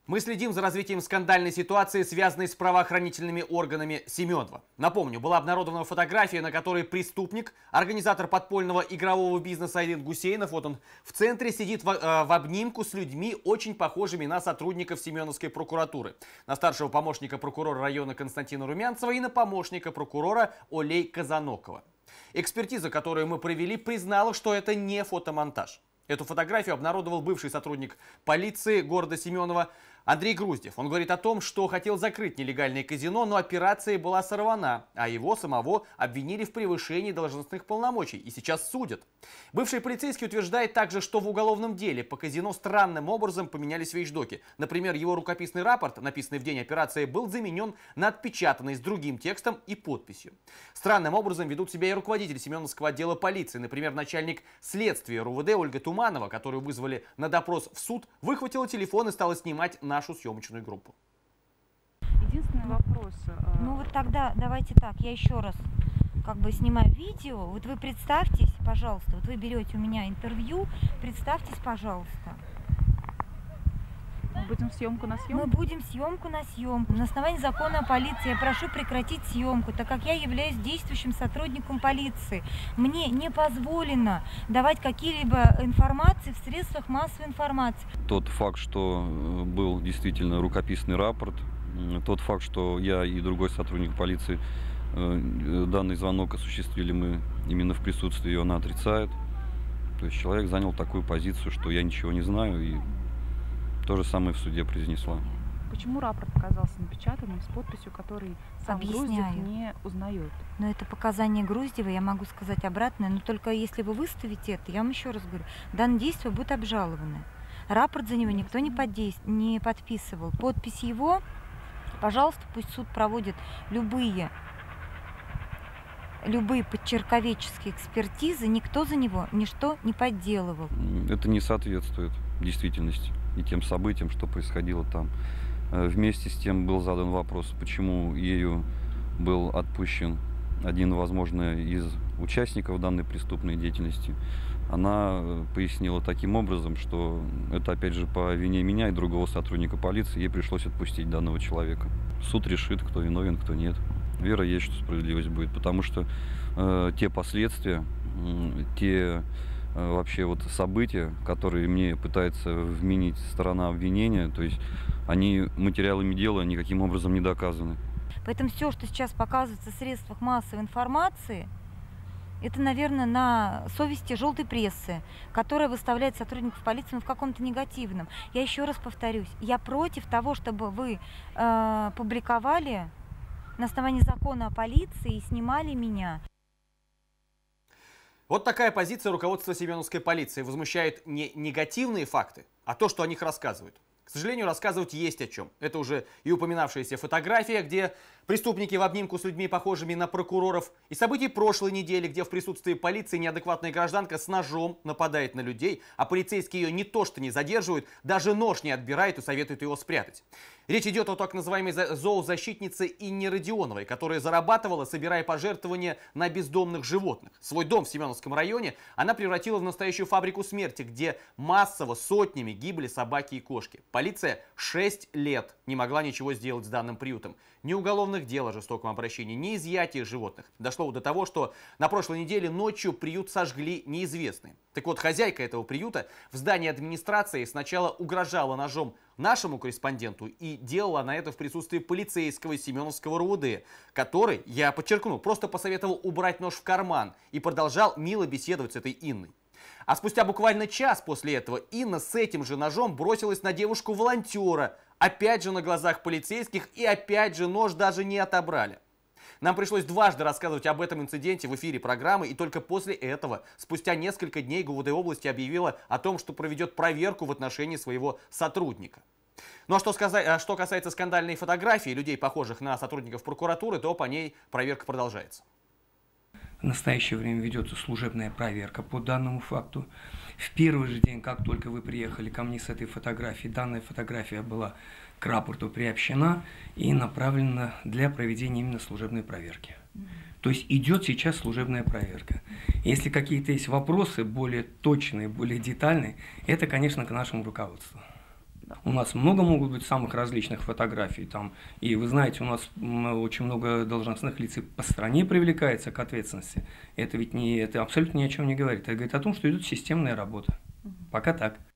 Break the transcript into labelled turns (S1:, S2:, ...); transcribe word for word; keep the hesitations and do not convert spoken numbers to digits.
S1: Мы следим за развитием скандальной ситуации, связанной с правоохранительными органами Семенова. Напомню, была обнародована фотография, на которой преступник, организатор подпольного игрового бизнеса Айдин Гусейнов, вот он в центре сидит в, э, в обнимку с людьми, очень похожими на сотрудников Семеновской прокуратуры. На старшего помощника прокурора района Константина Румянцева и на помощника прокурора Олей Казанокова. Экспертиза, которую мы провели, признала, что это не фотомонтаж. Эту фотографию обнародовал бывший сотрудник полиции города Семенова Андрей Груздев. Он говорит о том, что хотел закрыть нелегальное казино, но операция была сорвана, а его самого обвинили в превышении должностных полномочий и сейчас судят. Бывший полицейский утверждает также, что в уголовном деле по казино странным образом поменялись вещдоки. Например, его рукописный рапорт, написанный в день операции, был заменен на отпечатанный с другим текстом и подписью. Странным образом ведут себя и руководители Семеновского отдела полиции. Например, начальник следствия РУВД Ольга Туманова, которую вызвали на допрос в суд, выхватила телефон и стала снимать нашу съемочную группу.
S2: Единственный вопрос.
S3: Ну вот тогда давайте так, я еще раз как бы снимаю видео. Вот вы представьтесь, пожалуйста, вот вы берете у меня интервью, представьтесь, пожалуйста.
S2: Мы будем съемку на съемку?
S3: Мы будем съемку на съемку. На основании закона о полиции я прошу прекратить съемку, так как я являюсь действующим сотрудником полиции. Мне не позволено давать какие-либо информации в средствах массовой информации.
S4: Тот факт, что был действительно рукописный рапорт, тот факт, что я и другой сотрудник полиции данный звонок осуществили мы именно в присутствии ее, она отрицает. То есть человек занял такую позицию, что я ничего не знаю, и то же самое в суде произнесла.
S2: Почему рапорт оказался напечатанным с подписью, который сам Груздев не узнает?
S3: Но это показания Груздева, я могу сказать обратное, но только если вы выставите это, я вам еще раз говорю, данное действие будет обжаловано. Рапорт за него никто не, подейств... не подписывал. Подпись его, пожалуйста, пусть суд проводит любые, любые подчерковеческие экспертизы, никто за него ничто не подделывал.
S4: Это не соответствует действительности и тем событиям, что происходило там. Вместе с тем был задан вопрос, почему ею был отпущен один, возможно, из участников данной преступной деятельности. Она пояснила таким образом, что это, опять же, по вине меня и другого сотрудника полиции, ей пришлось отпустить данного человека. Суд решит, кто виновен, кто нет. Вера есть, что справедливость будет, потому что э, те последствия, э, те э, вообще вот события, которые мне пытается вменить сторона обвинения, то есть они материалами дела никаким образом не доказаны.
S3: Поэтому все, что сейчас показывается в средствах массовой информации, это, наверное, на совести желтой прессы, которая выставляет сотрудников полиции ну, в каком-то негативном. Я еще раз повторюсь, я против того, чтобы вы э, публиковали на основании закона о полиции и снимали меня.
S1: Вот такая позиция руководства Семеновской полиции. Возмущает не негативные факты, а то, что о них рассказывают. К сожалению, рассказывать есть о чем. Это уже и упоминавшаяся фотография, где преступники в обнимку с людьми, похожими на прокуроров, и события прошлой недели, где в присутствии полиции неадекватная гражданка с ножом нападает на людей, а полицейские ее не то что не задерживают, даже нож не отбирают и советуют его спрятать. Речь идет о так называемой зоозащитнице Инне Родионовой, которая зарабатывала, собирая пожертвования на бездомных животных. Свой дом в Семеновском районе она превратила в настоящую фабрику смерти, где массово сотнями гибли собаки и кошки. Полиция шесть лет не могла ничего сделать с данным приютом. Ни уголовных дел о жестоком обращении, ни изъятия животных. Дошло до того, что на прошлой неделе ночью приют сожгли неизвестные. Так вот, хозяйка этого приюта в здании администрации сначала угрожала ножом нашему корреспонденту и делала на это в присутствии полицейского из Семеновского РУВД, который, я подчеркну, просто посоветовал убрать нож в карман и продолжал мило беседовать с этой Инной. А спустя буквально час после этого Инна с этим же ножом бросилась на девушку-волонтера, опять же на глазах полицейских, и опять же нож даже не отобрали. Нам пришлось дважды рассказывать об этом инциденте в эфире программы, и только после этого, спустя несколько дней, ГУВД области объявила о том, что проведет проверку в отношении своего сотрудника. Ну а что, сказать, что касается скандальной фотографии людей, похожих на сотрудников прокуратуры, то по ней проверка продолжается.
S5: В настоящее время ведется служебная проверка по данному факту. В первый же день, как только вы приехали ко мне с этой фотографией, данная фотография была к рапорту приобщена и направлена для проведения именно служебной проверки. То есть идет сейчас служебная проверка. Если какие-то есть вопросы более точные, более детальные, это, конечно, к нашему руководству. У нас много могут быть самых различных фотографий. Там. И вы знаете, у нас очень много должностных лиц по стране привлекается к ответственности. Это ведь не, это абсолютно ни о чем не говорит. Это говорит о том, что идет системная работа. Пока так.